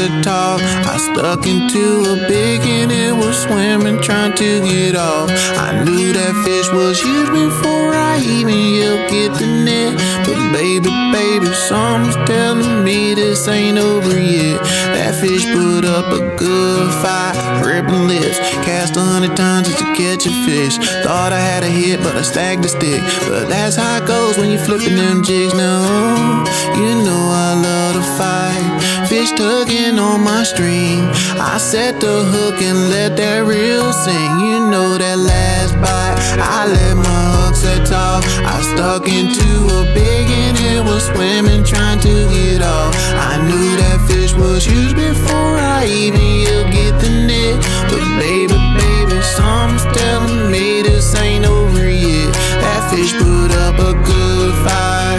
said talk. I stuck into a big and it was swimming, trying to get off. I knew that fish was huge before I even yelped get the net. But baby, something's telling me this ain't over yet. That fish put up a good fight, ripping lips, cast 100 times just to catch a fish. Thought I had a hit, but I stacked the stick. But that's how it goes when you flipping them jigs. Now, you know I love to fight. Fish tugging on my string, I set the hook and let that reel sing. You know that last bite, I let my hook set off. I stuck into a big and it was swimming, trying to get off. I knew that fish was huge before I even yelled get the net. But baby, something's telling me this ain't over yet. That fish put up a good fight.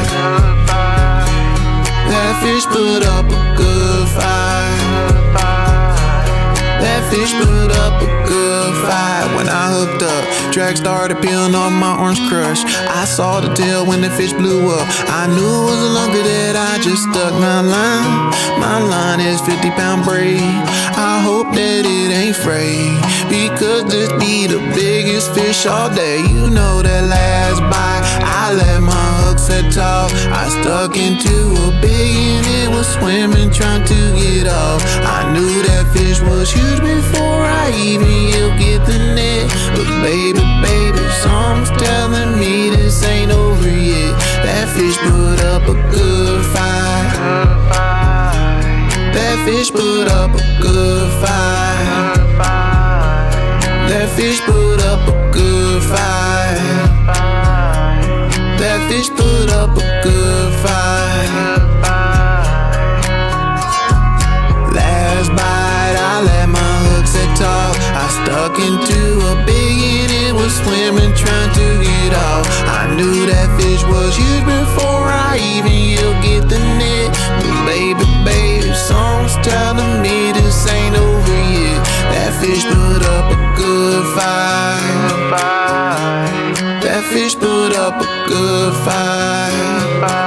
That fish put up a good fight. That fish put up a good fight. When I hooked up, drag started peeling off my orange crush. I saw the tail when the fish blew up. I knew it was a lunker that I just stuck my line. My line is 50-pound braid. I hope that it ain't frayed, because this be the biggest fish all day. You know that last bite, I let my hook set off. I stuck into a big and it was swimming, trying to get off. I knew that fish was huge before I even yelled get the net. But baby, something's telling me this ain't over yet. That fish put up a good fight. That fish put up a good fight. That fish put up a good fight. That fish put up a good fight. Last bite, I let my hook set off. I stuck into a big and it was swimming, trying to get off. I knew that fish was huge before I even yelled get the net. But baby, something's telling me this ain't over yet. That fish put up a good fight. That fish put up a good fight.